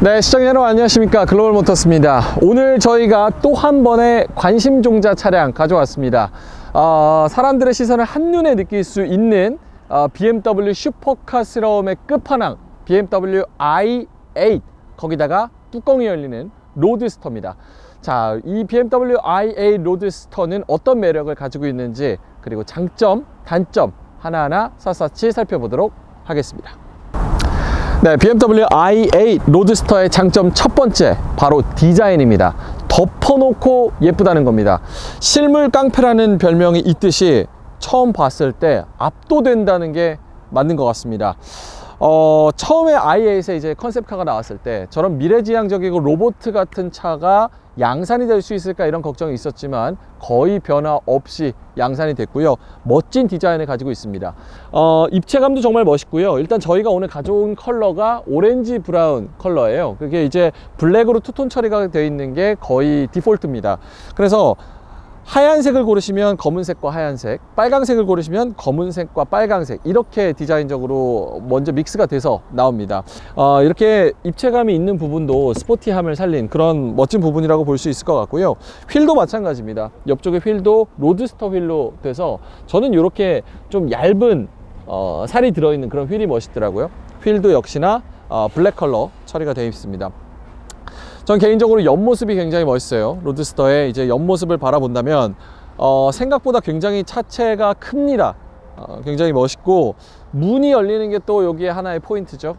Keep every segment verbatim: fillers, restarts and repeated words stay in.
네, 시청자 여러분 안녕하십니까. 글로벌모터스입니다. 오늘 저희가 또 한 번의 관심 종자 차량 가져왔습니다. 어, 사람들의 시선을 한눈에 느낄 수 있는 어, 비엠더블유 슈퍼카스러움의 끝판왕 비엠더블유 아이 에잇, 거기다가 뚜껑이 열리는 로드스터입니다. 자, 이 비엠더블유 아이 에잇 로드스터는 어떤 매력을 가지고 있는지, 그리고 장점, 단점 하나하나 샅샅이 살펴보도록 하겠습니다. 네, 비엠더블유 아이 에잇 로드스터의 장점 첫 번째, 바로 디자인입니다. 덮어놓고 예쁘다는 겁니다. 실물 깡패라는 별명이 있듯이 처음 봤을 때 압도된다는 게 맞는 것 같습니다. 어, 처음에 아이 에잇에 이제 컨셉카가 나왔을 때 저런 미래지향적이고 로봇 같은 차가 양산이 될 수 있을까 이런 걱정이 있었지만 거의 변화 없이 양산이 됐고요. 멋진 디자인을 가지고 있습니다. 어, 입체감도 정말 멋있고요. 일단 저희가 오늘 가져온 컬러가 오렌지 브라운 컬러예요. 그게 이제 블랙으로 투톤 처리가 되어 있는 게 거의 디폴트입니다. 그래서 하얀색을 고르시면 검은색과 하얀색, 빨강색을 고르시면 검은색과 빨강색, 이렇게 디자인적으로 먼저 믹스가 돼서 나옵니다. 어, 이렇게 입체감이 있는 부분도 스포티함을 살린 그런 멋진 부분이라고 볼 수 있을 것 같고요. 휠도 마찬가지입니다. 옆쪽에 휠도 로드스터 휠로 돼서 저는 이렇게 좀 얇은 어, 살이 들어있는 그런 휠이 멋있더라고요. 휠도 역시나 어, 블랙 컬러 처리가 되어 있습니다. 전 개인적으로 옆모습이 굉장히 멋있어요. 로드스터의 이제 옆모습을 바라본다면 어, 생각보다 굉장히 차체가 큽니다. 어, 굉장히 멋있고, 문이 열리는 게 또 여기에 하나의 포인트죠.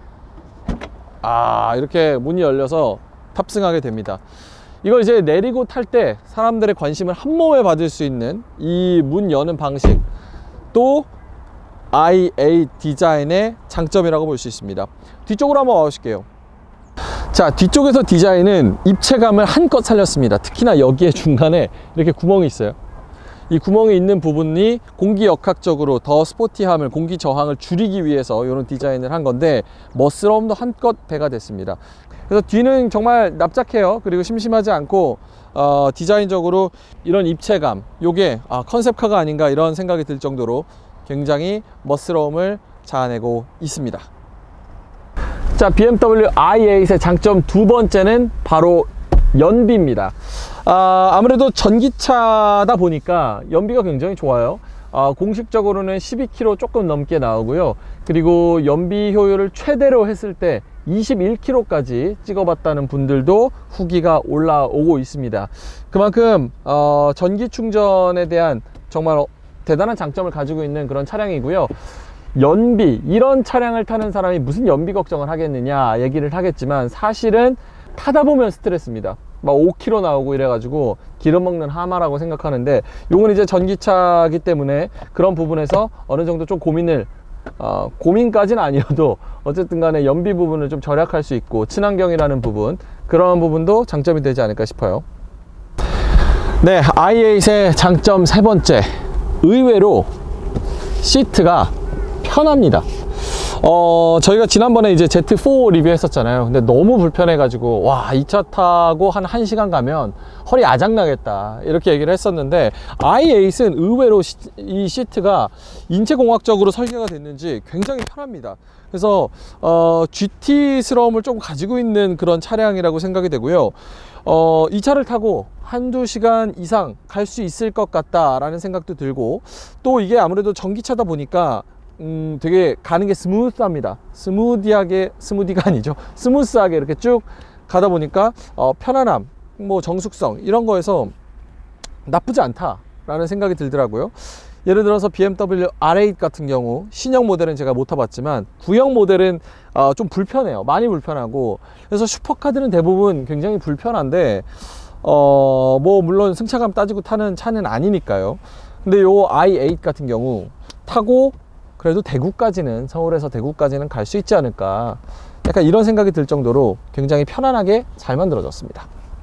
아, 이렇게 문이 열려서 탑승하게 됩니다. 이걸 이제 내리고 탈 때 사람들의 관심을 한 몸에 받을 수 있는 이 문 여는 방식, 또 아이 에잇 디자인의 장점이라고 볼 수 있습니다. 뒤쪽으로 한번 와보실게요. 자, 뒤쪽에서 디자인은 입체감을 한껏 살렸습니다. 특히나 여기에 중간에 이렇게 구멍이 있어요. 이 구멍이 있는 부분이 공기 역학적으로 더 스포티함을, 공기 저항을 줄이기 위해서 이런 디자인을 한 건데 멋스러움도 한껏 배가 됐습니다. 그래서 뒤는 정말 납작해요. 그리고 심심하지 않고 어, 디자인적으로 이런 입체감, 요게 아, 컨셉카가 아닌가 이런 생각이 들 정도로 굉장히 멋스러움을 자아내고 있습니다. 자, 비엠더블유 아이 에잇의 장점 두 번째는 바로 연비입니다. 아, 아무래도 전기차다 보니까 연비가 굉장히 좋아요. 아, 공식적으로는 십이 킬로미터 조금 넘게 나오고요. 그리고 연비 효율을 최대로 했을 때 이십일 킬로미터까지 찍어봤다는 분들도 후기가 올라오고 있습니다. 그만큼 어, 전기 충전에 대한 정말 대단한 장점을 가지고 있는 그런 차량이고요. 연비, 이런 차량을 타는 사람이 무슨 연비 걱정을 하겠느냐 얘기를 하겠지만 사실은 타다 보면 스트레스입니다. 막 오 킬로미터 나오고 이래가지고 기름 먹는 하마라고 생각하는데, 요건 이제 전기차이기 때문에 그런 부분에서 어느 정도 좀 고민을 어, 고민까지는 아니어도 어쨌든 간에 연비 부분을 좀 절약할 수 있고 친환경이라는 부분, 그런 부분도 장점이 되지 않을까 싶어요. 네, 아이 에잇의 장점 세 번째, 의외로 시트가 편합니다. 어, 저희가 지난번에 이제 제트 사 리뷰 했었잖아요. 근데 너무 불편해 가지고 와, 이 차 타고 한 1시간 가면 허리 아작나겠다 이렇게 얘기를 했었는데, 아이 에잇은 의외로 시, 이 시트가 인체공학적으로 설계가 됐는지 굉장히 편합니다. 그래서 어, 지티스러움을 좀 가지고 있는 그런 차량이라고 생각이 되고요. 어, 이 차를 타고 한두 시간 이상 갈 수 있을 것 같다라는 생각도 들고, 또 이게 아무래도 전기차다 보니까 음, 되게 가는 게 스무스합니다. 스무디하게, 스무디가 아니죠. 스무스하게 이렇게 쭉 가다 보니까 어, 편안함, 뭐 정숙성 이런 거에서 나쁘지 않다라는 생각이 들더라고요. 예를 들어서 비엠더블유 알 에잇 같은 경우 신형 모델은 제가 못 타봤지만 구형 모델은 어, 좀 불편해요. 많이 불편하고, 그래서 슈퍼카들은 대부분 굉장히 불편한데 어, 뭐 물론 승차감 따지고 타는 차는 아니니까요. 근데 요 아이 에잇 같은 경우 타고 그래도 대구까지는, 서울에서 대구까지는 갈 수 있지 않을까, 약간 이런 생각이 들 정도로 굉장히 편안하게 잘 만들어졌습니다.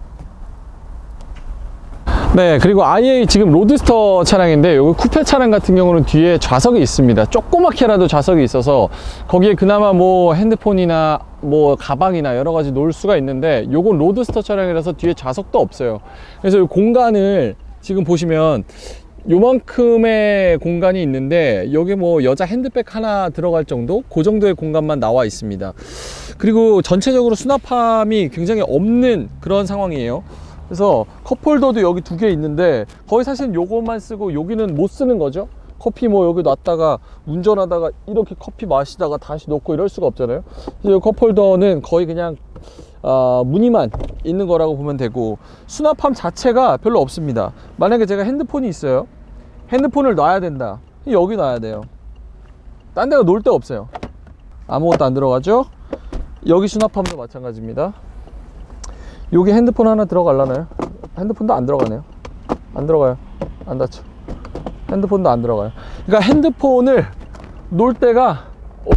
네, 그리고 아이 에잇 지금 로드스터 차량인데, 여기 쿠페 차량 같은 경우는 뒤에 좌석이 있습니다. 조그맣게라도 좌석이 있어서 거기에 그나마 뭐 핸드폰이나 뭐 가방이나 여러 가지 놓을 수가 있는데, 요건 로드스터 차량이라서 뒤에 좌석도 없어요. 그래서 이 공간을 지금 보시면 요만큼의 공간이 있는데 여기 뭐 여자 핸드백 하나 들어갈 정도? 그 정도의 공간만 나와 있습니다. 그리고 전체적으로 수납함이 굉장히 없는 그런 상황이에요. 그래서 컵홀더도 여기 두 개 있는데 거의 사실 요것만 쓰고 여기는 못 쓰는 거죠. 커피 뭐 여기 놨다가 운전하다가 이렇게 커피 마시다가 다시 놓고 이럴 수가 없잖아요. 그래서 컵홀더는 거의 그냥 어, 무늬만 있는 거라고 보면 되고, 수납함 자체가 별로 없습니다. 만약에 제가 핸드폰이 있어요. 핸드폰을 놔야 된다. 여기 놔야 돼요. 딴 데가 놓을 데 없어요. 아무것도 안 들어가죠. 여기 수납함도 마찬가지입니다. 여기 핸드폰 하나 들어가려나요? 핸드폰도 안 들어가네요. 안 들어가요. 안 닫혀. 핸드폰도 안 들어가요. 그러니까 핸드폰을 놓을 데가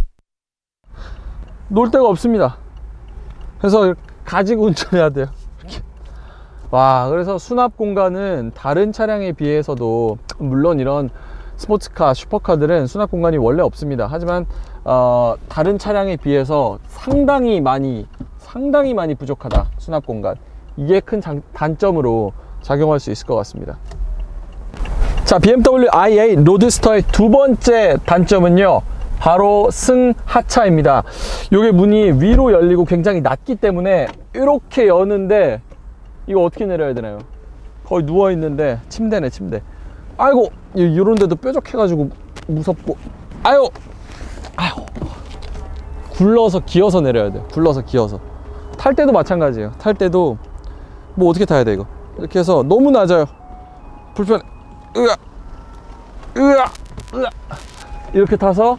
놓을 데가 없습니다. 그래서 가지고 운전해야 돼요. 이렇게. 와, 그래서 수납 공간은 다른 차량에 비해서도, 물론 이런 스포츠카, 슈퍼카들은 수납 공간이 원래 없습니다. 하지만 어, 다른 차량에 비해서 상당히 많이 상당히 많이 부족하다, 수납 공간. 이게 큰 장, 단점으로 작용할 수 있을 것 같습니다. 자, 비엠더블유 아이에이 로드스터의 두 번째 단점은요, 바로 승하차입니다. 요게 문이 위로 열리고 굉장히 낮기 때문에 이렇게 여는데 이거 어떻게 내려야 되나요? 거의 누워 있는데, 침대네 침대. 아이고, 이런 데도 뾰족해 가지고 무섭고, 아유 아유 굴러서 기어서 내려야 돼요. 굴러서 기어서. 탈 때도 마찬가지예요. 탈 때도 뭐 어떻게 타야 돼 이거. 이렇게 해서 너무 낮아요. 불편해. 으아 으아 으아 이렇게 타서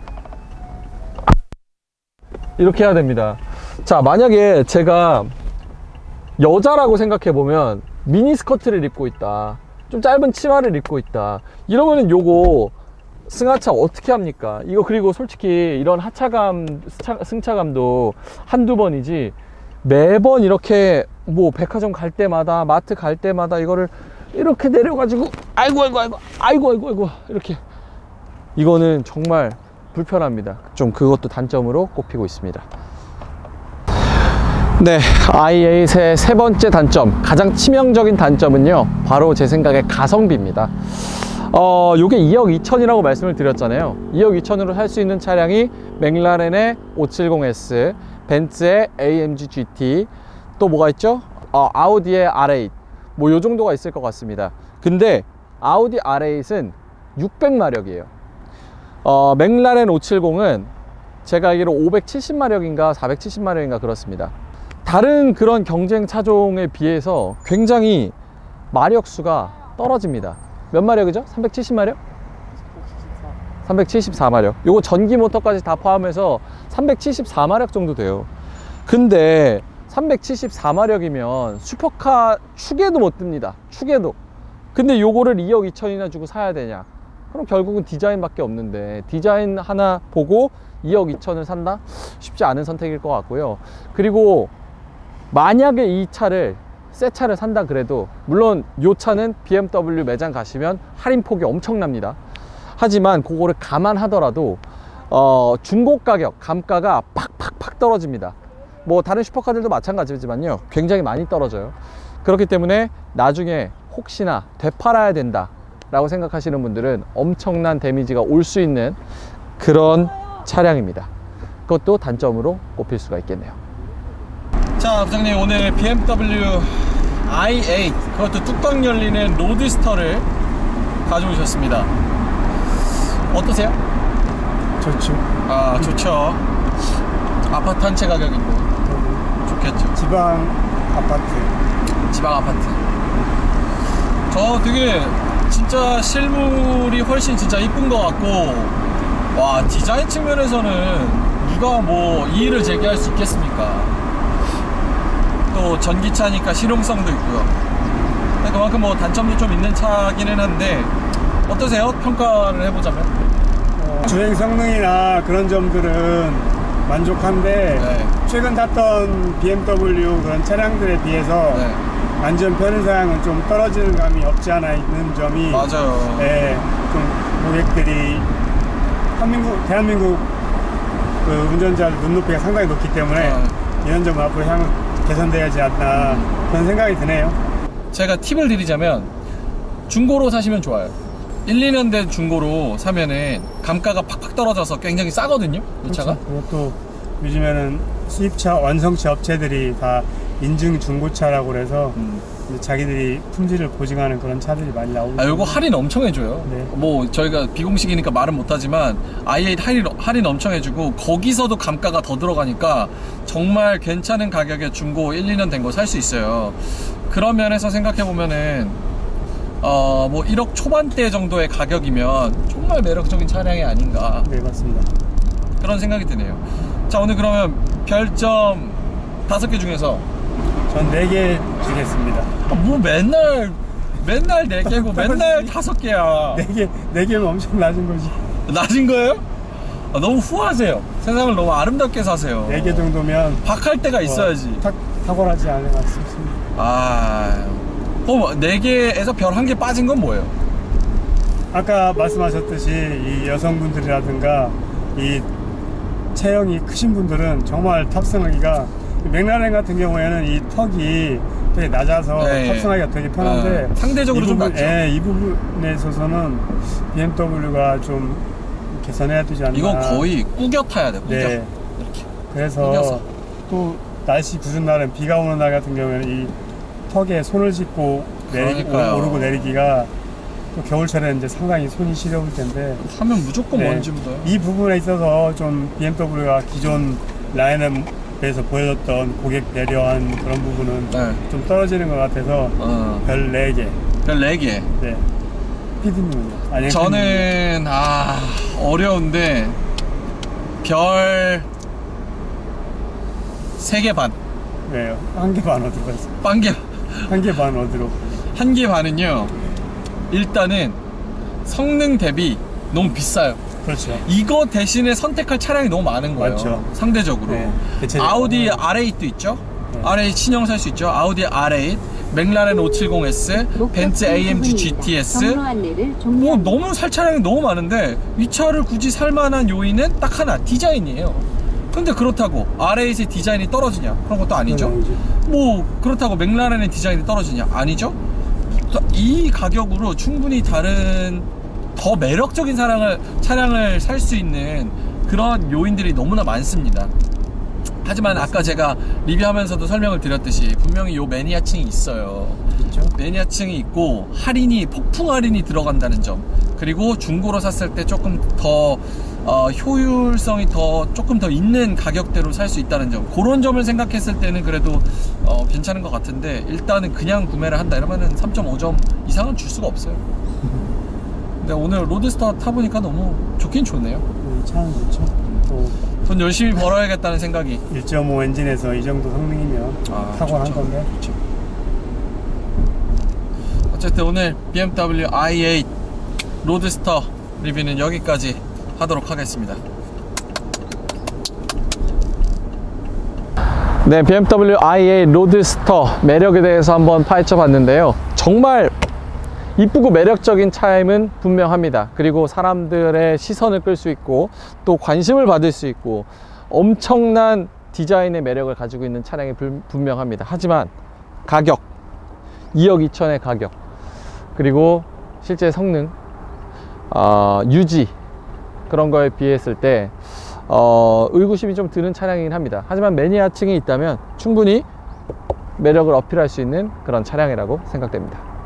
이렇게 해야 됩니다. 자, 만약에 제가 여자라고 생각해 보면 미니스커트를 입고 있다, 좀 짧은 치마를 입고 있다, 이러면은 요거 승하차 어떻게 합니까? 이거 그리고 솔직히 이런 하차감, 승차, 승차감도 한두 번이지 매번 이렇게 뭐 백화점 갈 때마다, 마트 갈 때마다 이거를 이렇게 내려가지고 아이고 아이고 아이고 아이고 아이고 아이고 이렇게, 이거는 정말 불편합니다. 좀 그것도 단점으로 꼽히고 있습니다. 네, 아이에이의 세 번째 단점, 가장 치명적인 단점은요, 바로 제 생각에 가성비입니다. 어, 요게 이억 이천이라고 말씀을 드렸잖아요. 이억 이천으로 살 수 있는 차량이 맥라렌의 오백칠십 에스, 벤츠의 에이엠지 지티, 또 뭐가 있죠? 어, 아우디의 알 에잇, 뭐 요 정도가 있을 것 같습니다. 근데 아우디 알 에잇은 육백 마력이에요. 어, 맥라렌 오백칠십은 제가 알기로 오백칠십 마력인가 사백칠십 마력인가 그렇습니다. 다른 그런 경쟁 차종에 비해서 굉장히 마력수가 떨어집니다. 몇 마력이죠? 삼백칠십 마력? 삼백칠십사 마력. 요거 전기 모터까지 다 포함해서 삼백칠십사 마력 정도 돼요. 근데 삼백칠십사 마력이면 슈퍼카 축에도 못 듭니다. 축에도. 근데 요거를 이억 이천이나 주고 사야 되냐? 그럼 결국은 디자인 밖에 없는데, 디자인 하나 보고 이억 이천을 산다? 쉽지 않은 선택일 것 같고요. 그리고 만약에 이 차를, 새 차를 산다 그래도, 물론 이 차는 비엠더블유 매장 가시면 할인폭이 엄청납니다. 하지만 그거를 감안하더라도 어, 중고 가격, 감가가 팍팍팍 떨어집니다. 뭐 다른 슈퍼카들도 마찬가지지만요, 굉장히 많이 떨어져요. 그렇기 때문에 나중에 혹시나 되팔아야 된다 라고 생각하시는 분들은 엄청난 데미지가 올 수 있는 그런 차량입니다. 그것도 단점으로 꼽힐 수가 있겠네요. 자, 부장님, 오늘 비엠더블유 아이에잇, 그것도 뚜껑 열리는 로드스터를 가져오셨습니다. 어떠세요? 좋죠. 아, 좋죠. 아파트 한 채 가격인데 좋겠죠. 지방 아파트. 지방 아파트. 저 되게 진짜 실물이 훨씬 진짜 이쁜 것 같고, 와, 디자인 측면에서는 누가 뭐 이의를 제기할 수 있겠습니까? 또 전기차니까 실용성도 있고요. 그만큼 뭐 단점도 좀 있는 차기는 한데, 어떠세요? 평가를 해보자면? 어, 주행 성능이나 그런 점들은 만족한데, 네. 최근 탔던 비엠더블유 그런 차량들에 비해서 네. 안전 편의상은 좀 떨어지는 감이 없지 않아 있는 점이, 맞아요. 예, 좀 고객들이 한민국, 대한민국 그 운전자들 눈높이가 상당히 높기 때문에 네. 이런 점은 앞으로 향후 개선돼야지 않나 그런 생각이 드네요. 제가 팁을 드리자면, 중고로 사시면 좋아요. 일, 이 년 된 중고로 사면은 감가가 팍팍 떨어져서 굉장히 싸거든요, 이 차가. 그렇죠. 그것도 요즘에는 수입차 완성차 업체들이 다 인증 중고차라고 그래서 음. 이제 자기들이 품질을 보증하는 그런 차들이 많이 나오고. 아, 요거 할인 엄청 해줘요. 네. 뭐 저희가 비공식이니까 말은 못하지만 아이 에잇 할인, 할인 엄청 해주고 거기서도 감가가 더 들어가니까 정말 괜찮은 가격에 중고 일, 이 년 된 거 살 수 있어요. 그런 면에서 생각해보면은 어, 뭐 일억 초반대 정도의 가격이면 정말 매력적인 차량이 아닌가. 네, 맞습니다. 그런 생각이 드네요. 자, 오늘 그러면 별점 다섯 개 중에서 전 네 개 주겠습니다. 아, 뭐 맨날 맨날 네 개고 맨날 다섯 개야. 네 개, 네 개면 엄청 낮은 거지. 낮은 거예요? 아, 너무 후하세요. 세상을 너무 아름답게 사세요. 네 개 정도면 박할 때가 있어야지. 어, 탁, 탁월하지 않은 것 같습니다. 아, 어, 네 개에서 별 한 개 빠진 건 뭐예요? 아까 말씀하셨듯이 이 여성분들이라든가 이 체형이 크신 분들은 정말 탑승하기가, 맥라렌 같은 경우에는 이 턱이 되게 낮아서 네. 탑승하기가 되게 편한데 아, 상대적으로 이 좀 부분, 낮죠. 예, 이 부분에 있어서는 비엠더블유가 좀 개선해야 되지 않나. 이건 거의 꾸겨 타야 돼, 꾸겨. 네. 이렇게. 그래서 꾸겨서. 또 날씨 굳은 날은, 비가 오는 날 같은 경우에는 이 턱에 손을 짚고 내리, 그러니까요. 오르고 내리기가 또 겨울철에는 이제 상당히 손이 시려울 텐데, 하면 무조건 네, 먼지 묻어요. 이 부분에 있어서 좀 비엠더블유가 기존 라인업에서 보여줬던 고객 배려한 그런 부분은 네. 좀 떨어지는 것 같아서 어, 별 네 개. 별 네 개. 네. 피디님은요? 아니, 저는 아 어려운데 별 세 개 반. 왜요? 한 개 반 어디로 갔어요? 한 개, 한 개 반 어디로? 한 개 반은요. 일단은 성능 대비 너무 비싸요. 그렇죠. 이거 대신에 선택할 차량이 너무 많은 거예요. 맞죠. 상대적으로. 네, 대체적으로. 아우디 알 에잇도 있죠. 네. 알 에잇 신형 살 수 있죠. 아우디 알 에잇, 맥라렌 오백칠십 에스, 벤츠 에이엠지 지티에스. 뭐 너무 살 차량이 너무 많은데 이 차를 굳이 살 만한 요인은 딱 하나, 디자인이에요. 근데 그렇다고 알 에잇의 디자인이 떨어지냐? 그런 것도 아니죠. 뭐 그렇다고 맥라렌의 디자인이 떨어지냐? 아니죠. 이 가격으로 충분히 다른 더 매력적인 차량을, 차량을 살 수 있는 그런 요인들이 너무나 많습니다. 하지만 아까 제가 리뷰하면서도 설명을 드렸듯이 분명히 요 매니아층이 있어요. 있죠? 매니아층이 있고 할인이, 폭풍 할인이 들어간다는 점, 그리고 중고로 샀을 때 조금 더 어, 효율성이 더 조금 더 있는 가격대로 살 수 있다는 점, 그런 점을 생각했을 때는 그래도 어, 괜찮은 것 같은데, 일단은 그냥 구매를 한다 이러면은 삼 점 오 점 이상은 줄 수가 없어요. 근데 오늘 로드스터 타보니까 너무 좋긴 좋네요. 이 차는 좋죠. 또 돈 열심히 벌어야겠다는 생각이. 일 점 오 엔진에서 이 정도 성능이면 아, 타고난 좋죠. 건데. 좋죠. 어쨌든 오늘 비엠더블유 아이 에잇 로드스터 리뷰는 여기까지 하도록 하겠습니다. 네, 비엠더블유 아이 에잇 로드스터 매력에 대해서 한번 파헤쳐 봤는데요. 정말 이쁘고 매력적인 차임은 분명합니다. 그리고 사람들의 시선을 끌 수 있고 또 관심을 받을 수 있고 엄청난 디자인의 매력을 가지고 있는 차량이 분명합니다. 하지만 가격, 이억 이천의 가격, 그리고 실제 성능, 어, 유지, 그런 거에 비했을 때 어, 의구심이 좀 드는 차량이긴 합니다. 하지만 매니아층이 있다면 충분히 매력을 어필할 수 있는 그런 차량이라고 생각됩니다.